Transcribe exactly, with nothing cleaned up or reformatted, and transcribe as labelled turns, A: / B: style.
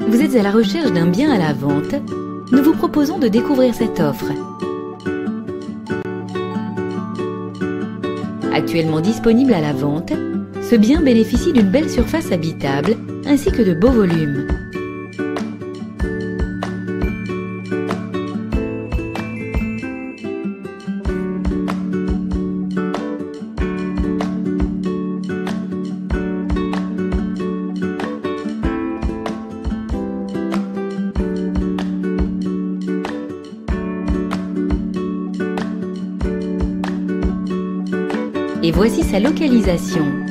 A: Vous êtes à la recherche d'un bien à la vente? Nous vous proposons de découvrir cette offre. Actuellement disponible à la vente, ce bien bénéficie d'une belle surface habitable ainsi que de beaux volumes. Et voici sa localisation.